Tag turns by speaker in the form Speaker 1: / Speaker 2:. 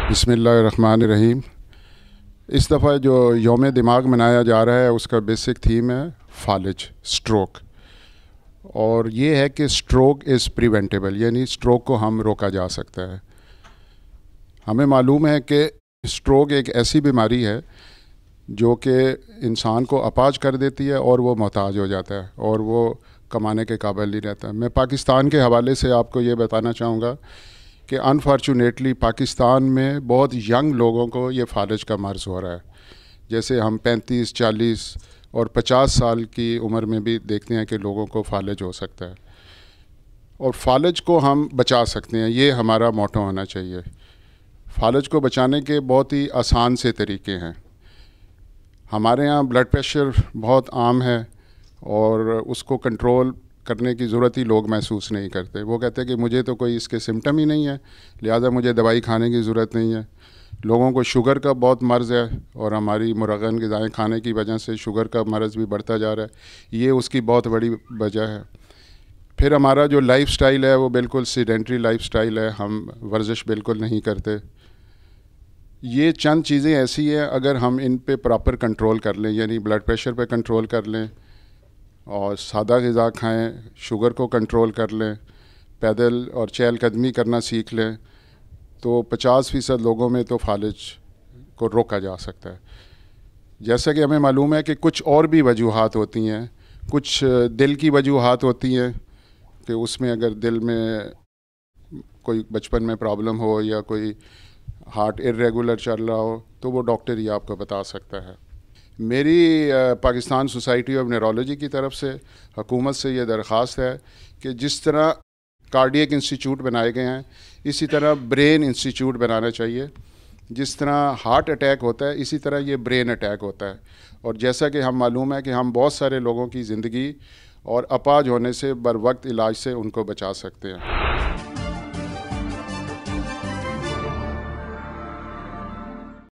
Speaker 1: बिस्मिल्लाहिर्रहमानिर्रहीम। इस दफ़ा जो यौम दिमाग मनाया जा रहा है उसका बेसिक थीम है फालिज, स्ट्रोक। और ये है कि स्ट्रोक इज़ प्रिवेंटेबल, यानी स्ट्रोक को हम रोका जा सकता है। हमें मालूम है कि स्ट्रोक एक ऐसी बीमारी है जो कि इंसान को अपाज कर देती है और वो मोहताज हो जाता है और वो कमाने के काबिल नहीं रहता। मैं पाकिस्तान के हवाले से आपको ये बताना चाहूँगा कि अनफॉर्चुनेटली पाकिस्तान में बहुत यंग लोगों को ये फालिज का मर्ज़ हो रहा है। जैसे हम 35, 40 और 50 साल की उम्र में भी देखते हैं कि लोगों को फालिज हो सकता है, और फालिज को हम बचा सकते हैं। ये हमारा मोटो होना चाहिए। फालिज को बचाने के बहुत ही आसान से तरीके हैं। हमारे यहाँ ब्लड प्रेशर बहुत आम है और उसको कंट्रोल करने की ज़रूरत ही लोग महसूस नहीं करते। वो कहते हैं कि मुझे तो कोई इसके सिम्टम ही नहीं है, लिहाजा मुझे दवाई खाने की ज़रूरत नहीं है। लोगों को शुगर का बहुत मर्ज़ है और हमारी मुरगन ग़िज़ाएँ खाने की वजह से शुगर का मर्ज़ भी बढ़ता जा रहा है। ये उसकी बहुत बड़ी वजह है। फिर हमारा जो लाइफ़स्टाइल है वो बिल्कुल सीडेंट्री लाइफ़स्टाइल है, हम वर्जिश बिल्कुल नहीं करते। ये चंद चीज़ें ऐसी हैं, अगर हम इन पे प्रॉपर कंट्रोल कर लें, यानी ब्लड प्रेशर पे कंट्रोल कर लें और सादा ग़िज़ा खाएं, शुगर को कंट्रोल कर लें, पैदल और चहलकदमी करना सीख लें, तो 50% लोगों में तो फालिज को रोका जा सकता है। जैसा कि हमें मालूम है कि कुछ और भी वजूहात होती हैं। कुछ दिल की वजूहात होती हैं कि उसमें अगर दिल में कोई बचपन में प्रॉब्लम हो या कोई हार्ट इर्रेगुलर चल रहा हो तो वो डॉक्टर ही आपको बता सकता है। मेरी पाकिस्तान सोसाइटी ऑफ न्यूरोलॉजी की तरफ से हुकूमत से ये दरख्वास्त है कि जिस तरह कार्डियक इंस्टीट्यूट बनाए गए हैं, इसी तरह ब्रेन इंस्टीट्यूट बनाना चाहिए। जिस तरह हार्ट अटैक होता है इसी तरह ये ब्रेन अटैक होता है। और जैसा कि हम मालूम है कि हम बहुत सारे लोगों की ज़िंदगी और अपाज होने से बर वक्त इलाज से उनको बचा सकते हैं।